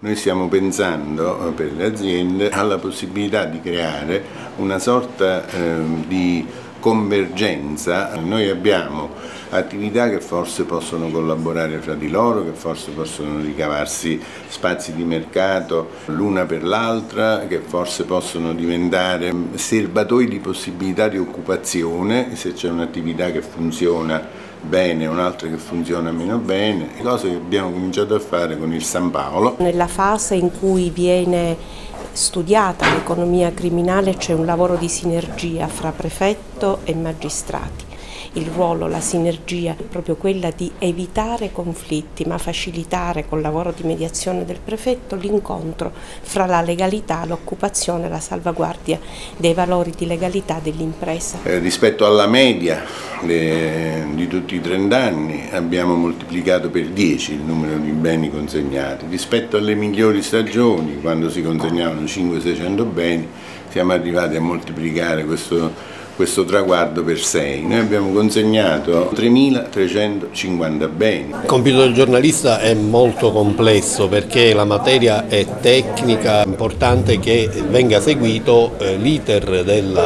Noi stiamo pensando per le aziende alla possibilità di creare una sorta di convergenza. Noi abbiamo attività che forse possono collaborare fra di loro, che forse possono ricavarsi spazi di mercato l'una per l'altra, che forse possono diventare serbatoi di possibilità di occupazione se c'è un'attività che funziona bene, un'altra che funziona meno bene, cose che abbiamo cominciato a fare con il San Paolo. Nella fase in cui viene studiata l'economia criminale c'è un lavoro di sinergia fra prefetto e magistrati. Il ruolo, la sinergia è proprio quella di evitare conflitti, ma facilitare col lavoro di mediazione del prefetto l'incontro fra la legalità, l'occupazione e la salvaguardia dei valori di legalità dell'impresa. Rispetto alla media di tutti i 30 anni abbiamo moltiplicato per 10 il numero di beni consegnati. Rispetto alle migliori stagioni, quando si consegnavano 500-600 beni, siamo arrivati a moltiplicare questo traguardo per 6. Noi abbiamo consegnato 3.350 beni. Il compito del giornalista è molto complesso perché la materia è tecnica, è importante che venga seguito l'iter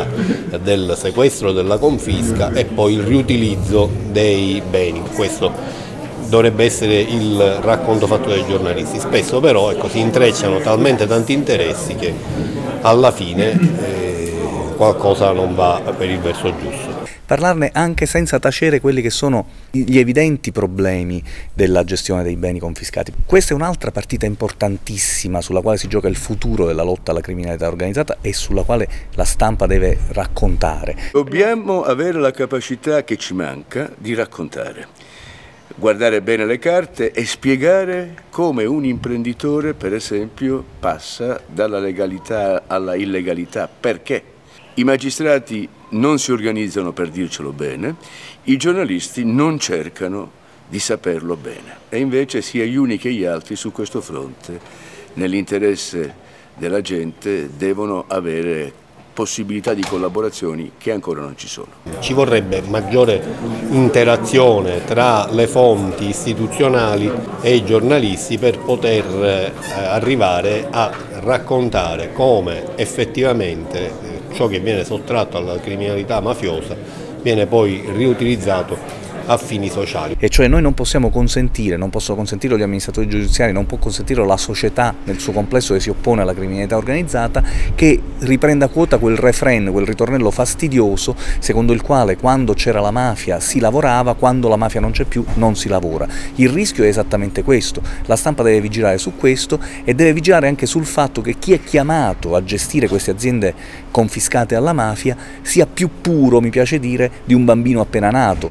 del sequestro, della confisca e poi il riutilizzo dei beni. Questo dovrebbe essere il racconto fatto dai giornalisti. Spesso però si intrecciano talmente tanti interessi che alla fine qualcosa non va per il verso giusto. Parlarne anche senza tacere quelli che sono gli evidenti problemi della gestione dei beni confiscati. Questa è un'altra partita importantissima sulla quale si gioca il futuro della lotta alla criminalità organizzata e sulla quale la stampa deve raccontare. Dobbiamo avere la capacità che ci manca di raccontare, guardare bene le carte e spiegare come un imprenditore, per esempio, passa dalla legalità alla illegalità. Perché? I magistrati non si organizzano per dircelo bene, i giornalisti non cercano di saperlo bene e invece sia gli uni che gli altri su questo fronte, nell'interesse della gente, devono avere possibilità di collaborazioni che ancora non ci sono. Ci vorrebbe maggiore interazione tra le fonti istituzionali e i giornalisti per poter arrivare a raccontare come effettivamente ciò che viene sottratto alla criminalità mafiosa viene poi riutilizzato a fini sociali. E cioè noi non possiamo consentire, non possono consentirlo gli amministratori giudiziari, non può consentirlo la società nel suo complesso che si oppone alla criminalità organizzata, che riprenda a quota quel refrain, quel ritornello fastidioso secondo il quale quando c'era la mafia si lavorava, quando la mafia non c'è più non si lavora. Il rischio è esattamente questo, la stampa deve vigilare su questo e deve vigilare anche sul fatto che chi è chiamato a gestire queste aziende confiscate alla mafia sia più puro, mi piace dire, di un bambino appena nato.